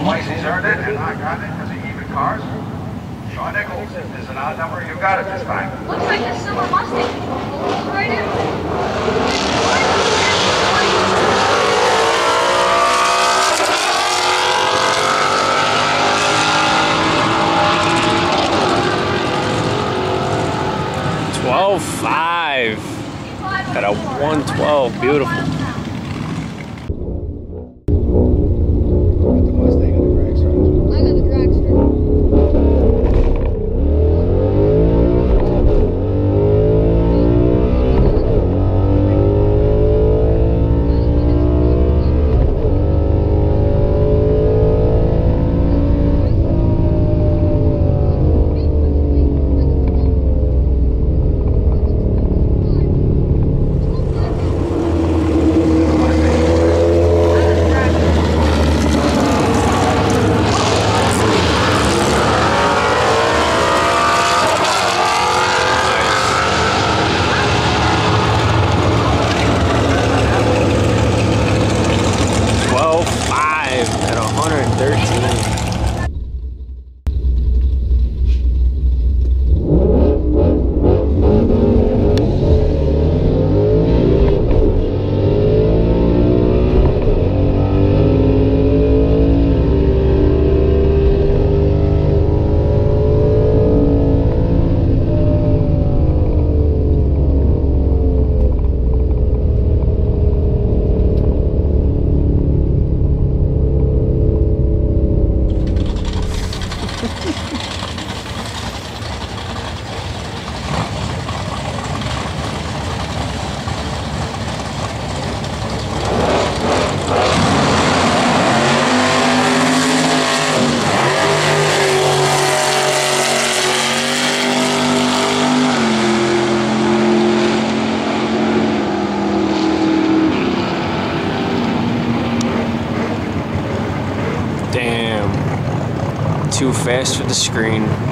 twice he's earned it, and I got it because of even cars. Shawn Nichols is an odd number. You got it this time. Looks like a silver Mustang. Right in. 12.5 at a 112. Beautiful. I got the dragster. Damn. Too fast for the screen.